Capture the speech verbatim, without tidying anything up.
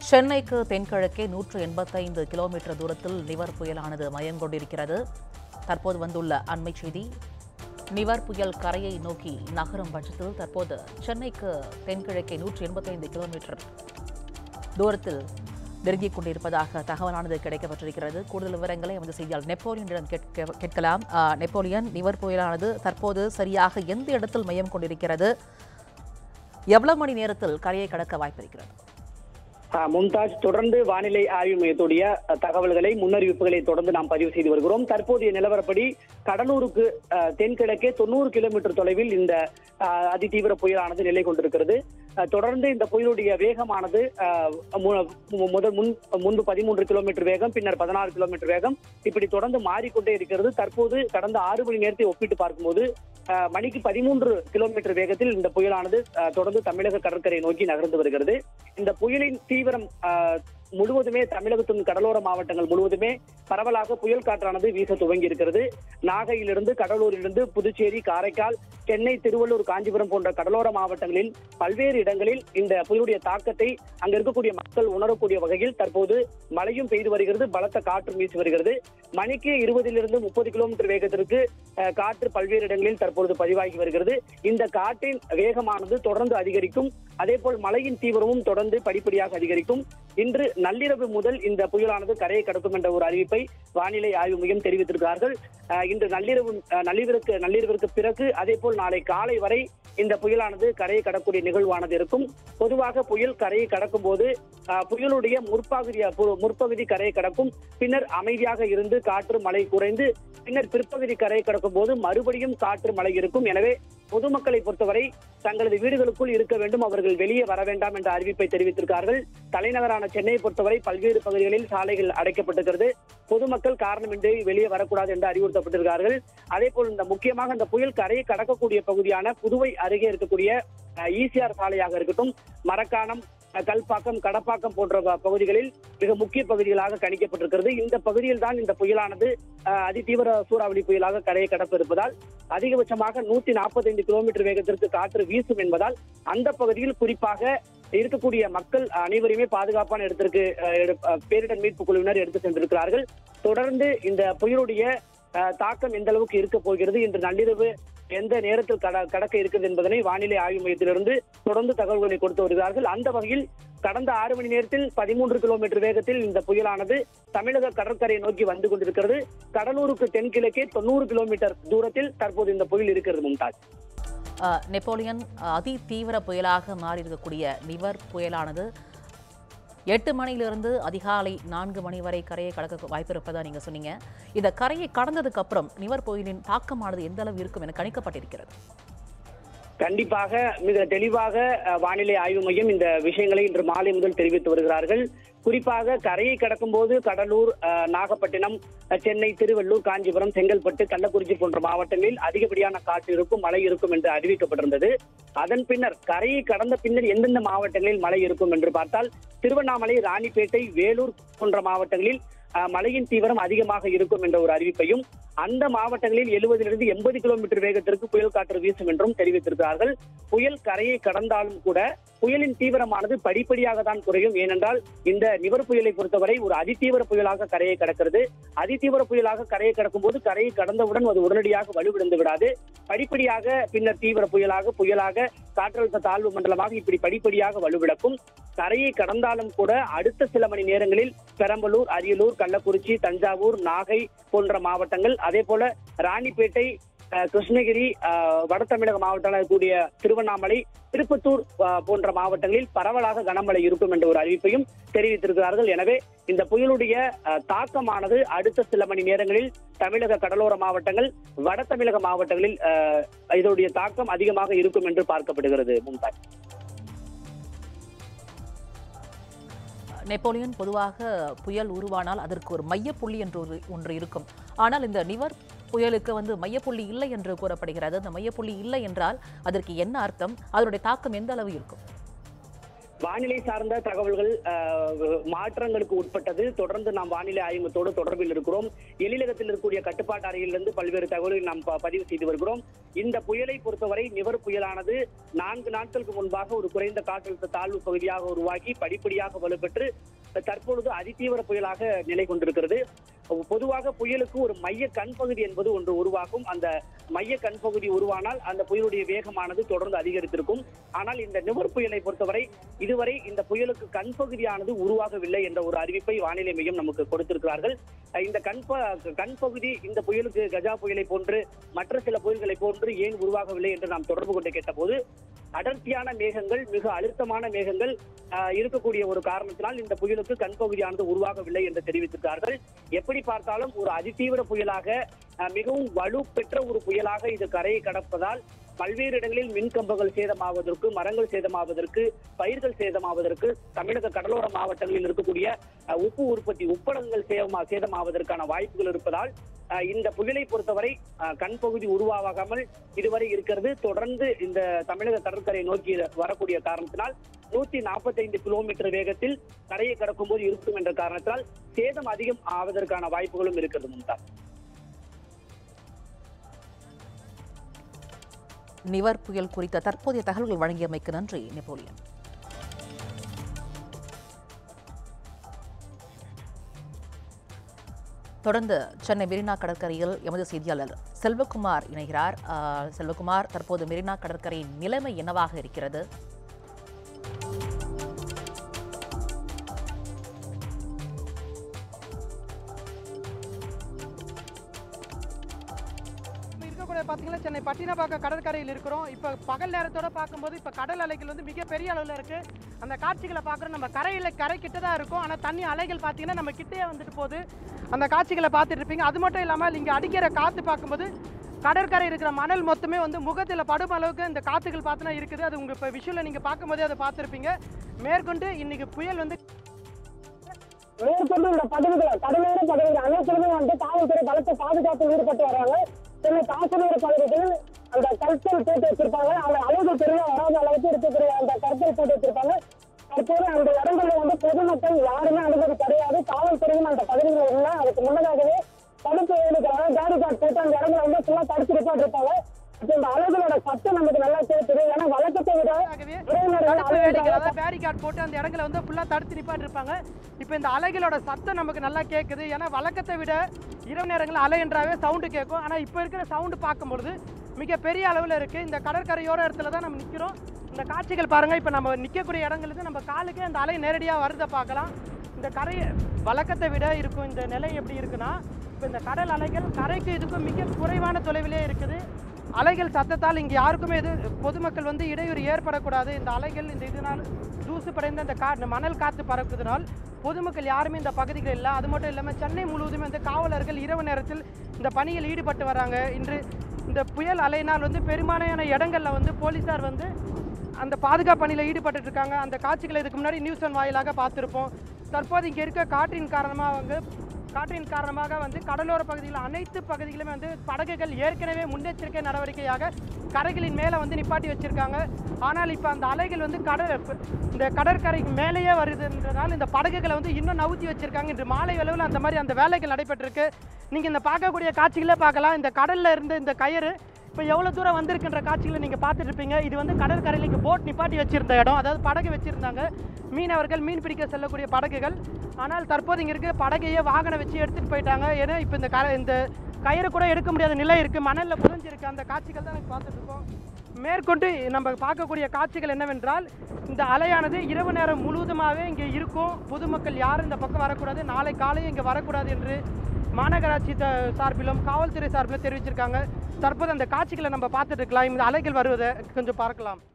சென்னைக்கு தென்கிழக்கே நூற்று எண்பத்தைந்து கிலோமீட்டர் தூரத்தில் நிவர் புயலானது மையம் கொண்டிருக்கிறது. தற்போது வந்துள்ள அண்மை செய்தி, நிவர் புயல் கரையை நோக்கி நகரும் பட்சத்தில் தற்போது சென்னைக்கு தென்கிழக்கே நூற்று எண்பத்தைந்து கிலோமீட்டர் தூரத்தில் நெருங்கிக் கொண்டிருப்பதாக தகவலானது கிடைக்கப்பட்டிருக்கிறது. கூடுதல் விவரங்களை எமது செய்தியாளர் நெப்போலியனிடம் கேட்கலாம். நெப்போலியன், நிவர் புயலானது தற்போது சரியாக எந்த இடத்தில் மையம் கொண்டிருக்கிறது? எவ்வளவு மணி நேரத்தில் கரையை கடக்க வாய்ப்பிருக்கிறது? மும்தாஜ், தொடர்ந்து வானிலை ஆய்வு மையத்துடைய தகவல்களை, முன்னறிவிப்புகளை தொடர்ந்து நாம் பதிவு செய்து வருகிறோம். தற்போதைய நிலவரப்படி கடலூருக்கு தென்கிழக்கே தொண்ணூறு கிலோமீட்டர் தொலைவில் இந்த அதிதீவிர புயலானது நிலை கொண்டிருக்கிறது. தொடர்ந்து இந்த புயலுடைய வேகமானது முதல் முன் முன்பு பதிமூன்று கிலோமீட்டர் வேகம், பின்னர் பதினாறு கிலோமீட்டர் வேகம், இப்படி தொடர்ந்து மாறிக்கொண்டே இருக்கிறது. தற்போது கடந்த ஆறு மணி நேரத்தை ஒப்பிட்டு பார்க்கும்போது மணிக்கு பதிமூன்று கிலோமீட்டர் வேகத்தில் இந்த புயலானது தொடர்ந்து தமிழக கடற்கரை நோக்கி நகர்ந்து வருகிறது. இந்த புயலின் தீவிரம் முழுவதுமே தமிழகத்தின் கடலோர மாவட்டங்கள் முழுவதுமே பரவலாக புயல் காற்றானது வீச துவங்கி இருக்கிறது. நாகையிலிருந்து, கடலூரிலிருந்து, புதுச்சேரி, காரைக்கால், சென்னை, திருவள்ளூர், காஞ்சிபுரம் போன்ற கடலோர மாவட்டங்களில் பல்வேறு இடங்களில் இந்த புயலுடைய தாக்கத்தை அங்க இருக்கக்கூடிய மக்கள் உணரக்கூடிய வகையில் தற்போது மழையும் பெய்து வருகிறது, பலத்த காற்றும் வீசி வருகிறது. மணிக்கு இருபதிலிருந்து முப்பது கிலோமீட்டர் வேகத்திற்கு காற்று பல்வேறு இடங்களில் தற்போது பதிவாகி வருகிறது. இந்த காற்றின் வேகமானது தொடர்ந்து அதிகரிக்கும். அதே போல் மழையின் தீவிரமும் தொடர்ந்து படிப்படியாக அதிகரிக்கும். இன்று நள்ளிரவு முதல் இந்த புயலானது கரையை கடக்கும் என்ற ஒரு அறிவிப்பை வானிலை ஆய்வு மையம் தெரிவித்திருக்கிறார்கள். இன்று நள்ளிரவு நள்ளிரவிற்கு நள்ளிரவிற்கு பிறகு அதே போல் நாளை காலை வரை இந்த புயலானது கரையை கடக்கூடிய நிகழ்வானது இருக்கும். பொதுவாக புயல் கரையை கடக்கும் போது புயலுடைய முற்பகுதி முற்பகுதி கரையை கடக்கும், பின்னர் அமைதியாக இருந்து காற்று மழை குறைந்து பின்னர் பிற்பகுதி கரையை கடக்கும் போது மறுபடியும் காற்று மழை இருக்கும். எனவே பொதுமக்களை பொறுத்தவரை தங்களது வீடுகளுக்குள் இருக்க வேண்டும், அவர்கள் வெளியே வர வேண்டாம் என்ற அறிவிப்பை தெரிவித்திருக்கிறார்கள். தலைநகரான சென்னையை பொறுத்தவரை பல்வேறு பகுதிகளில் சாலைகள் அடைக்கப்பட்டிருக்கிறது. பொதுமக்கள் காரணமின்றி வெளியே வரக்கூடாது என்று அறிவுறுத்தப்பட்டிருக்கிறார்கள். அதே போல் இந்த முக்கியமாக இந்த புயல் கரையை கடக்கக்கூடிய பகுதியான புதுவை அருகே இருக்கக்கூடிய ஈசிஆர் சாலையாக இருக்கட்டும், மரக்காணம், கல்பாக்கம், கடப்பாக்கம் போன்ற பகுதிகளில் மிக முக்கிய பகுதிகளாக கணிக்கப்பட்டிருக்கிறது. இந்த பகுதியில் தான் இந்த புயலானது அதிதீவிர சூறாவளி புயலாக கரையை கடக்க இருப்பதால் அதிகபட்சமாக நூத்தி நாற்பத்தி ஐந்து கிலோமீட்டர் வேகத்திற்கு காற்று வீசும் என்பதால் அந்த பகுதியில் குறிப்பாக இருக்கக்கூடிய மக்கள் அனைவருமே பாதுகாப்பான இடத்திற்கு பேரிடர் மீட்பு குழுவினர் எடுத்து சென்றிருக்கிறார்கள். தொடர்ந்து இந்த புயலுடைய தாக்கம் எந்த அளவுக்கு இருக்க போகிறது, இன்று நள்ளிரவு எந்த நேரத்தில் கடக்க இருக்கிறது என்பதனை வானிலை ஆய்வு மையத்திலிருந்து தொடர்ந்து தகவல்களை கொடுத்து வருகிறார்கள். அந்த வகையில் கடந்த ஆறு மணி நேரத்தில் பதிமூன்று கிலோமீட்டர் வேகத்தில் இந்த புயலானது தமிழக கடற்கரையை நோக்கி வந்து கொண்டிருக்கிறது. கடலூருக்கு தென்கிழக்கே தொண்ணூறு கிலோமீட்டர் தூரத்தில் தற்போது இந்த புயல் இருக்கிறது. மும்தாஜ், நெப்போலியன், அதி தீவிர புயலாக மாறியிருக்கக்கூடிய நிவர் புயலானது எட்டு மணியிலிருந்து அதிகாலை நான்கு மணி வரை கரையை கடக்க வாய்ப்பு இருப்பதா நீங்க சொன்னீங்க. இந்த கரையை கடந்ததுக்கு அப்புறம் நிவர் புயலின் தாக்கமானது எந்த அளவு இருக்கும் என கணிக்கப்பட்டிருக்கிறது? கண்டிப்பாக மிக தெளிவாக வானிலை ஆய்வு மையம் இந்த விஷயங்களை இன்று மாலை முதல் தெரிவித்து வருகிறார்கள். குறிப்பாக கரையை கடக்கும் போது கடலூர், நாகப்பட்டினம், சென்னை, திருவள்ளூர், காஞ்சிபுரம், செங்கல்பட்டு, கள்ளக்குறிச்சி போன்ற மாவட்டங்களில் அதிகப்படியான காற்று இருக்கும், மழை இருக்கும் என்று அறிவிக்கப்பட்டிருந்தது. அதன் பின்னர் கரையை கடந்த பின்னர் எந்தெந்த மாவட்டங்களில் மழை இருக்கும் என்று பார்த்தால் திருவண்ணாமலை, ராணிப்பேட்டை, வேலூர் போன்ற மாவட்டங்களில் மழையின் தீவிரம் அதிகமாக இருக்கும் என்ற ஒரு அறிவிப்பையும், அந்த மாவட்டங்களில் எழுபதிலிருந்து எண்பது கிலோமீட்டர் வேகத்திற்கு புயல் காற்று வீசும் என்றும் தெரிவித்திருக்கிறார்கள். புயல் கரையை கடந்தாலும் கூட புயலின் தீவிரமானது படிப்படியாக தான் குறையும். ஏனென்றால் இந்த நிவர் புயலை பொறுத்தவரை ஒரு அதிதீவிர புயலாக கரையை கடக்கிறது. அதிதீவிர புயலாக கரையை கடக்கும் போது கரையை கடந்தவுடன் அது உடனடியாக வலுவிழந்து விடாது. படிப்படியாக பின்னர் தீவிர புயலாக புயலாக காற்றழுத்த தாழ்வு மண்டலமாக இப்படி படிப்படியாக வலுவிழக்கும். கரையை கடந்தாலும் கூட அடுத்த சில மணி நேரங்களில் பெரம்பலூர், அரியலூர், கள்ளக்குறிச்சி, தஞ்சாவூர், நாகை போன்ற மாவட்டங்கள், அதே போல ராணிப்பேட்டை, கிருஷ்ணகிரி, வட தமிழக மாவட்டங்களாக கூடிய திருவண்ணாமலை, திருப்பத்தூர் போன்ற மாவட்டங்களில் பரவலாக கனமழை இருக்கும் என்ற ஒரு அறிவிப்பையும் தெரிவித்திருக்கிறார்கள். எனவே இந்த புயலுடைய தாக்கமானது அடுத்த சில மணி நேரங்களில் தமிழக கடலோர மாவட்டங்கள், வட தமிழக மாவட்டங்களில் இதனுடைய தாக்கம் அதிகமாக இருக்கும் என்று பார்க்கப்படுகிறது. மும்தாஜ், நெப்போலியன், பொதுவாக புயல் உருவானால் அதற்கு ஒரு மையப்புள்ளி என்று ஒன்று இருக்கும். ஆனால் இந்த நிவர் புயலுக்கு வந்து மையப்புள்ளி இல்லை என்று கூறப்படுகிறது. அந்த மையப்புள்ளி இல்லை என்றால் அதற்கு என்ன அர்த்தம்? அதனுடைய தாக்கம் எந்த அளவு இருக்கும்? வானிலை சார்ந்த தகவல்கள் மாற்றங்களுக்கு உட்பட்டது. தொடர்ந்து நாம் வானிலை ஆய்வத்தோடு தொடர்பில் இருக்கிறோம். எழிலகத்தில் இருக்கக்கூடிய கட்டுப்பாட்டு அறையிலிருந்து பல்வேறு தகவல்களை நாம் பதிவு செய்து வருகிறோம். இந்த புயலை பொறுத்தவரை நிவர் புயலானது நான்கு நாட்களுக்கு முன்பாக ஒரு குறைந்த காற்றழுத்த தாழ்வு பகுதியாக உருவாகி படிப்படியாக வலுப்பெற்று தற்பொழுது அதிதீவிர புயலாக நிலை கொண்டிருக்கிறது. பொதுவாக புயலுக்கு ஒரு மைய கண் பகுதி என்பது ஒன்று உருவாகும். அந்த மைய கண் பகுதி உருவானால் அந்த புயலுடைய வேகமானது தொடர்ந்து அதிகரித்திருக்கும். ஆனால் இந்த நிவர் புயலை பொறுத்தவரை இதுவரை இந்த புயலுக்கு கண் பகுதியானது உருவாகவில்லை என்ற ஒரு அறிவிப்பை வானிலை மையம் நமக்கு கொடுத்திருக்கிறார்கள். இந்த கண் கண் பகுதி இந்த புயலுக்கு கஜா புயலை போன்று மற்ற சில புயல்களை போன்று ஏன் உருவாகவில்லை என்று நாம் தொடர்பு கொண்டு கேட்டபோது அடர்த்தியான மேகங்கள், மிக அழுத்தமான மேகங்கள் இருக்கக்கூடிய ஒரு காரணத்தினால் இந்த புயலுக்கு கண் பகுதியானது உருவாகவில்லை என்று தெரிவித்திருக்கிறார்கள். எப்படி பார்த்தாலும் ஒரு அதிதீவிர புயலாக, மிகவும் வலு பெற்ற ஒரு புயலாக இது கரையை கடப்பதால் பல்வேறு இடங்களில் மின்கம்பங்கள் சேதமாவதற்கு, மரங்கள் சேதமாவதற்கு, பயிர்கள் சேதமாவதற்கு, தமிழக கடலோர மாவட்டங்களில் இருக்கக்கூடிய உப்பு உற்பத்தி உப்பளங்கள் சேதமாவதற்கான வாய்ப்புகள் இருப்பதால் இந்த புயலை பொறுத்தவரை கண் பகுதி உருவாகாமல் இதுவரை இருக்கிறது. தொடர்ந்து இந்த தமிழக கடற்கரை நோக்கி வரக்கூடிய காரணத்தினால் நூத்தி நாற்பத்தி ஐந்து கிலோமீட்டர் வேகத்தில் கரையை கடக்கும் போது இருக்கும் என்ற காரணத்தால் சேதம் அதிகம் ஆவதற்கான வாய்ப்புகளும் இருக்கிறது. மும்தா, நிவர் புயல் குறித்த தற்போதைய தகவல்கள் வழங்கியமைக்கு நன்றி நெப்போலியன். தொடர்ந்து சென்னை மெரினா கடற்கரையில் எமது செய்தியாளர் செல்வகுமார் இணைகிறார். செல்வகுமார், தற்போது மெரினா கடற்கரையின் நிலைமை என்னவாக இருக்கிறது? பார்த்தீங்கன்னா சென்னை பட்டினப்பாக்கம் கடற்கரையில் இருக்கிறோம். இப்போ பகல் நேரத்தோட பார்க்கும்போது இப்போ கடல் அலைகள் வந்து மிகப்பெரிய அளவில் இருக்குது. அந்த காட்சிகளை பார்க்குறோம். நம்ம கரையில் கரை கிட்ட தான் இருக்கும். ஆனால் தண்ணி அலைகள் பார்த்தீங்கன்னா நம்ம கிட்டே வந்துட்டு போகுது. அந்த காட்சிகளை பார்த்துட்டு இருப்பீங்க. அது மட்டும் இல்லாமல் இங்கே அடிக்கிற காற்று பார்க்கும்போது கடற்கரை இருக்கிற மணல் மொத்தமே வந்து முகத்தில் படும் அளவுக்கு இந்த காற்றுகள் பார்த்தோன்னா இருக்குது. அது உங்கள் இப்போ விஷுவலில் நீங்கள் பார்க்கும்போதே அதை பார்த்துருப்பீங்க. மேற்கொண்டு இன்னைக்கு புயல் வந்து மேற்கொண்டு இந்த பகுதிகளை கடலோர பகுதிகள் அனைத்துமே வந்து காவல்துறை பலத்த பாதுகாப்பில் ஈடுபட்டு வராங்க. சென்னை காசனூர் பகுதியில் அந்த கற்கள் போட்டு வச்சிருப்பாங்க. அந்த அளவு பெரிய வராத அளவுக்கு இருக்கக்கூடிய அந்த கற்கள் போட்டு வச்சிருப்பாங்க. தற்போது அந்த இடங்களில் வந்து பொதுமக்கள் யாருமே அனுமதி கிடையாது. காவல்துறையும் அந்த பகுதிகளில் இல்லை. அதுக்கு முன்னதாகவே தடுப்பு எழுதுக்கிறாங்க. பேரி கார்டு போட்டு அந்த இடங்களை வந்து ஃபுல்லாக தடுத்து ரிப்போர்ட் இருப்பாங்க. இந்த அளவுகளோட சத்தம் நமக்கு நல்லா கேட்குது. ஏன்னா வழக்கத்தை விட பேரி கார்டு போட்டு அந்த இடங்களை வந்து ஃபுல்லாக தடுத்து நிப்பாட்டி இருப்பாங்க. இப்போ இந்த அலைகளோட சத்தம் நமக்கு நல்லா கேட்குது. ஏன்னா வழக்கத்தை விட இரவு நேரங்களில் அலை என்றாவே சவுண்டு கேட்கும். ஆனால் இப்போ இருக்கிற சவுண்டு பார்க்கும்பொழுது மிக பெரிய அளவில் இருக்குது. இந்த கடற்கரையோர இடத்துல தான் நம்ம நிற்கிறோம். இந்த காட்சிகள் பாருங்கள். இப்போ நம்ம நிற்கக்கூடிய இடங்களுக்கு நம்ம காலுக்கே அந்த அலை நேரடியாக வருதை பார்க்கலாம். இந்த கரையை வழக்கத்தை விட இருக்கும் இந்த நிலை எப்படி இருக்குன்னா, இப்போ இந்த கடல் அலைகள் கரைக்கு இதுக்கும் மிக குறைவான தொலைவிலே இருக்குது. அலைகள் சத்தத்தால் இங்கே யாருக்குமே எது பொதுமக்கள் வந்து இடையூறு ஏற்படக்கூடாது. இந்த அலைகள் இந்த இதனால் தூசு படைந்த இந்த கா மணல் காற்று பறக்குதுனால் பொதுமக்கள் யாருமே இந்த பகுதிகள் இல்லை. அது மட்டும் இல்லாமல் சென்னை முழுவதுமே வந்து காவலர்கள் இரவு நேரத்தில் இந்த பணியில் ஈடுபட்டு வராங்க. இன்று இந்த புயல் அலையினால் வந்து பெரும்பாலான இடங்களில் வந்து போலீஸார் வந்து அந்த பாதுகாப்பு பணியில் ஈடுபட்டு இருக்காங்க. அந்த காட்சிகளை இதுக்கு முன்னாடி நியூஸ் ஒன் வாயிலாக பார்த்துருப்போம். தற்போது இங்கே இருக்க காற்றின் காரணமாக வந்து காற்றின் காரணமாக வந்து கடலோர பகுதியில் அனைத்து பகுதிகளுமே வந்து படகுகள் ஏற்கனவே முன்னெச்சரிக்கை நடவடிக்கையாக கரைகளின் மேலே வந்து நிப்பாட்டி வச்சுருக்காங்க. ஆனால் இப்போ அந்த அலைகள் வந்து கடல் இந்த கடற்கரைக்கு மேலேயே வருதுன்றதால் இந்த படகுகளை வந்து இன்னும் நவுத்தி வச்சுருக்காங்க. இன்று மாலை அளவில் அந்த மாதிரி அந்த வேலைகள் நடைபெற்றிருக்கு. நீங்கள் இந்த பார்க்கக்கூடிய காட்சிகளே பார்க்கலாம். இந்த கடலில் இருந்து இந்த கயிறு இப்போ எவ்வளோ தூரம் வந்திருக்கின்ற காட்சிகளை நீங்கள் பார்த்துட்டு இருப்பீங்க. இது வந்து கடற்கரையில் இங்கே போட் நிப்பாட்டி வச்சுருந்த இடம், அதாவது படகு வச்சுருந்தாங்க. மீனவர்கள் மீன் பிடிக்க செல்லக்கூடிய படகுகள். ஆனால் தற்போது இங்கே இருக்கிற படகையே வாகனம் வச்சு எடுத்துகிட்டு போயிட்டாங்க. ஏன்னா இப்போ இந்த க இந்த கயிறு கூட எடுக்க முடியாத நிலை இருக்குது. மணலில் புரிஞ்சிருக்கு. அந்த காட்சிகள் தான் எனக்கு பார்த்துட்ருக்கோம். மேற்கொண்டு நம்ம பார்க்கக்கூடிய காட்சிகள் என்னவென்றால், இந்த அலையானது இரவு நேரம் முழுவதுமாகவே இங்கே இருக்கும். பொதுமக்கள் யாரும் இந்த பக்கம் வரக்கூடாது, நாளை காலையும் இங்கே வரக்கூடாது என்று மாநகராட்சி சார்பிலும் காவல்துறை சார்பிலும் தெரிவிச்சிருக்காங்க. தற்போது அந்த காட்சிகளை நம்ம பார்த்துட்டு இருக்கலாம். இந்த அலைகள் வருவதை கொஞ்சம் பார்க்கலாம்.